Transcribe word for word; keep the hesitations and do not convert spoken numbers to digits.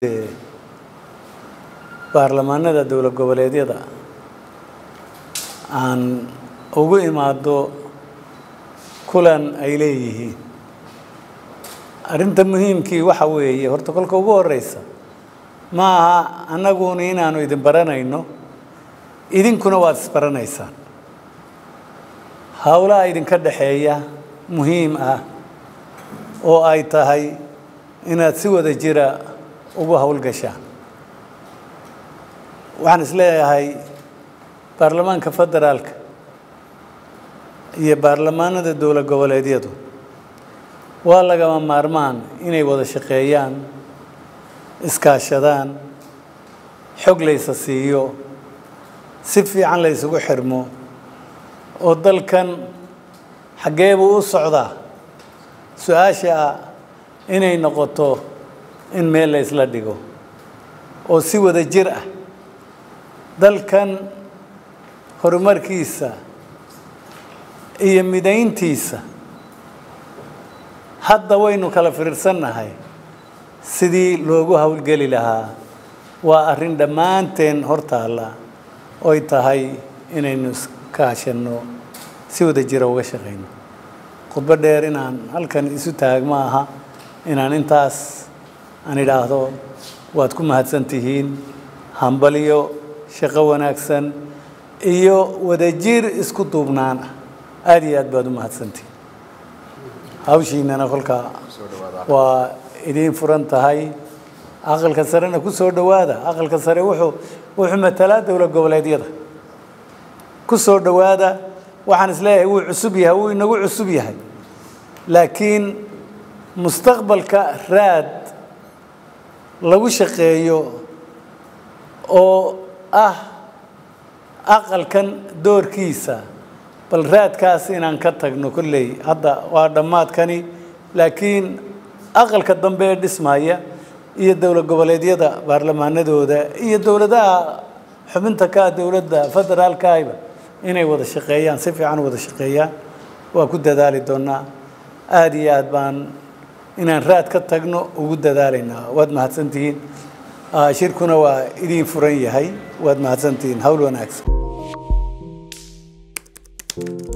baarlamaanada dawlad goboleedyada aan ugu imaado kulan ay leeyihiin arinta muhiimkii waxa weeye horta kolka ugu horeysa ma aha anaguna inaanu idin baranayno idinkuna waad isbaranaysaan hawlaha idinka dhaxeeya muhiim ah oo ay tahay inaad si wada jira ugu hawlgashaan waxaan isleeyahay baarlamaanka federaalka iyo baarlamaanada dawlad goboleedyadu waa lagama maarmaan inay wada shaqeeyaan iskaashadaan xog laysa siiyo si fiican la isugu xirmo oo dalkan xagee buu u socdaa su'aasha inay noqoto in meel la isla dhigo oo si wada jir ah dalkan horumarkiisa iyo midayntiisa hadda waynu kala fiirsanahay sidii loogu hawlgeli lahaa waa arrin dhammaanteen hortaala oo ay tahay inaynu kaashano si wada jira uga shaqeyno khudbad dheer inaan halkan isu taag ma aha inaan intaas aan idhaahdo waad ku mahadsantihiin hambaliyo shaqo wanaagsan iyo wadajir isku duubnaan aad iyo aad baad u mahadsantihiin hawshiinana kolka waa idin furan tahay aqalka sarena ku soo dhawaada aqalka sare wuxuu wuxuu matalaa dawlad goboleedyada ku soo dhawaada waxaan isleeyahay wuu cusub yahay wuu inagu cusub yahay laakiin mustaqbalka raad lagu shaqeeyo oo ah aqalkan doorkiisa bal raadkaas inaan ka tagno kulley hadda waa dhammaadkani laakiin aqalka dambe ee dhismaya iyo dawlad goboleedyada baarlamaanadooda iyo dawladaha xubinta ka dawladda federaalka ayba inay wada shaqeeyaan si fiican wada shaqeeyaan waa ku dadaali doonaa aad iyo aad baan inaan raad ka tagno ugu dadaalaynaa waad mahadsantihiin shirkuna waa idin furan yahay waad mahadsantihiin hawl wanaagsan